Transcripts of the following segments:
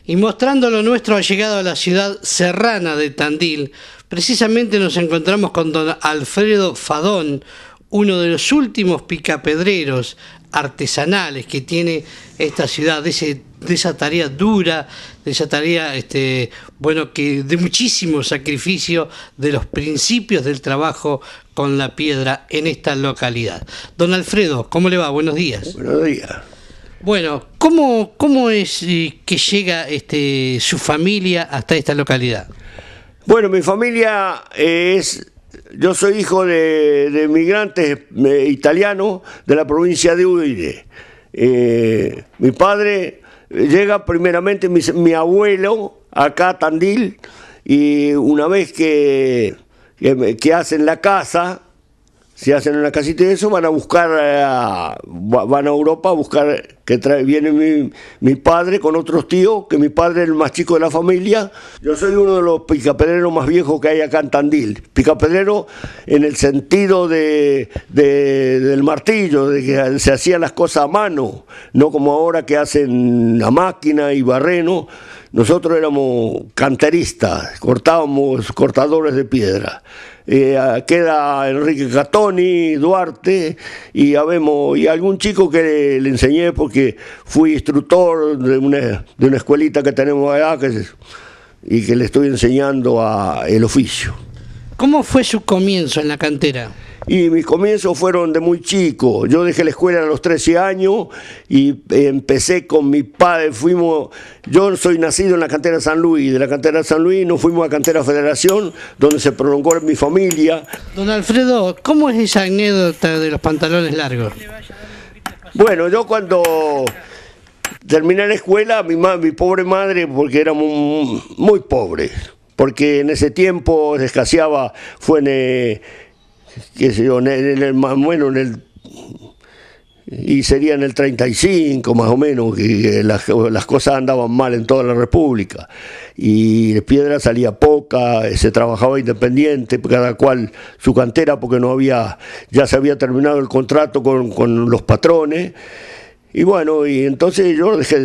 Y mostrando lo nuestro ha llegado a la ciudad serrana de Tandil. Precisamente nos encontramos con don Alfredo Fadón, uno de los últimos picapedreros artesanales que tiene esta ciudad, de esa tarea dura, de esa tarea bueno, que de muchísimo sacrificio, de los principios del trabajo con la piedra en esta localidad. Don Alfredo, ¿cómo le va? Buenos días. Buenos días. Bueno, ¿cómo es que llega su familia hasta esta localidad? Bueno, mi familia yo soy hijo de migrantes italianos de la provincia de Udine. Mi padre llega primeramente, mi abuelo acá a Tandil, y una vez que hacen la casa, se hacen una casita y eso, van a buscar, van a Europa a buscar, viene mi padre con otros tíos, que mi padre es el más chico de la familia. Yo soy uno de los picapedreros más viejos que hay acá en Tandil. Picapedrero en el sentido del martillo, de que se hacían las cosas a mano, no como ahora que hacen a máquina y barreno. Nosotros éramos canteristas, cortadores de piedra. Queda Enrique Catoni, Duarte, y algún chico que le enseñé porque fui instructor de una escuelita que tenemos allá y que le estoy enseñando el oficio. ¿Cómo fue su comienzo en la cantera? Y mis comienzos fueron de muy chico. Yo dejé la escuela a los 13 años y empecé con mi padre. Yo soy nacido en la cantera de San Luis. De la cantera de San Luis nos fuimos a Cantera Federación, donde se prolongó mi familia. Don Alfredo, ¿cómo es esa anécdota de los pantalones largos? Bueno, yo cuando terminé la escuela, mi pobre madre, porque éramos muy pobres, porque en ese tiempo escaseaba, qué sé yo, y sería en el 35 más o menos, que las cosas andaban mal en toda la República, y de piedra salía poca, se trabajaba independiente, cada cual su cantera, porque ya se había terminado el contrato con los patrones, y bueno, y entonces yo dejé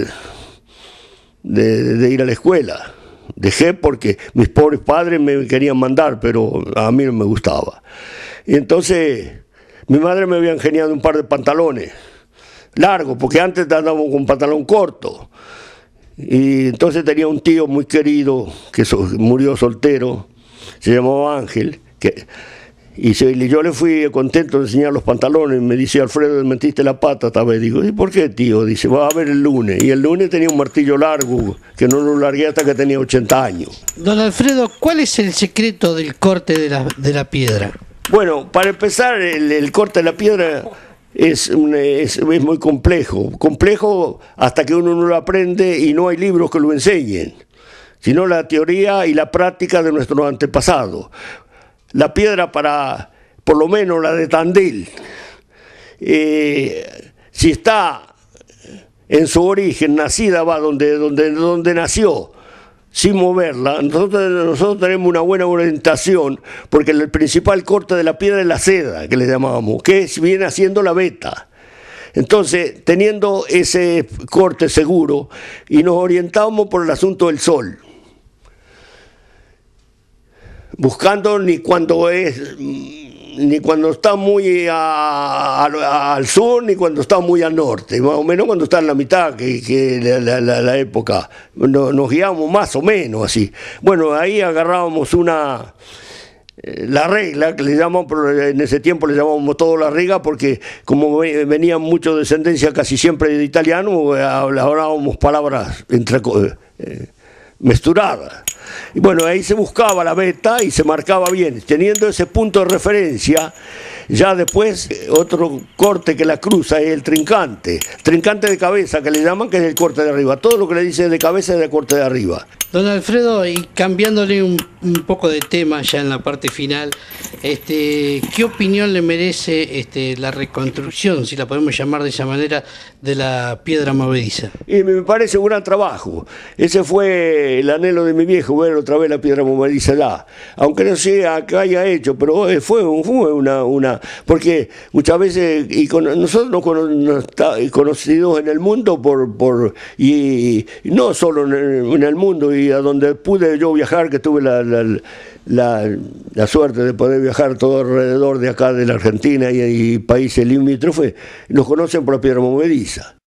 de ir a la escuela. Dejé porque mis pobres padres me querían mandar, pero a mí no me gustaba. Y entonces mi madre me había ingeniado un par de pantalones largos, porque antes andábamos con pantalón corto. Y entonces tenía un tío muy querido que murió soltero, se llamaba Ángel, y yo le fui contento de enseñar los pantalones. Me dice: Alfredo, metiste la pata esta vez. Digo: ¿y por qué, tío? Dice: va a ver el lunes. Y el lunes tenía un martillo largo, que no lo largué hasta que tenía 80 años. Don Alfredo, ¿cuál es el secreto del corte de la piedra? Bueno, para empezar, el corte de la piedra es muy complejo hasta que uno no lo aprende, y no hay libros que lo enseñen, sino la teoría y la práctica de nuestros antepasados. La piedra, por lo menos la de Tandil, si está en su origen, nacida, va donde nació, sin moverla, nosotros tenemos una buena orientación, porque el principal corte de la piedra es la seda, que le llamábamos, que viene haciendo la veta. Entonces, teniendo ese corte seguro, y nos orientamos por el asunto del sol, buscando ni cuando está muy al sur, ni cuando está muy al norte, más o menos cuando está en la mitad, que la época, nos guiamos más o menos así. Bueno, ahí agarrábamos la regla, que le llamamos, pero en ese tiempo le llamábamos todo la riga, porque como venían mucho de descendencia casi siempre de italiano, hablábamos palabras mezcladas. Y bueno, ahí se buscaba la veta y se marcaba bien. Teniendo ese punto de referencia, ya después otro corte que la cruza es el trincante de cabeza, que le llaman, que es el corte de arriba. Todo lo que le dice de cabeza es de corte de arriba. Don Alfredo, y cambiándole un poco de tema ya en la parte final, ¿qué opinión le merece la reconstrucción, si la podemos llamar de esa manera, de la piedra movediza? Y me parece un gran trabajo. Ese fue el anhelo de mi viejo, ver otra vez la piedra movediza allá. Aunque no sé a qué haya hecho, pero fue una porque muchas veces, nosotros nos conocidos en el mundo y no solo en el mundo, y a donde pude yo viajar, que tuve la suerte de poder viajar todo alrededor de acá de la Argentina y países limítrofes, nos conocen por la piedra movediza.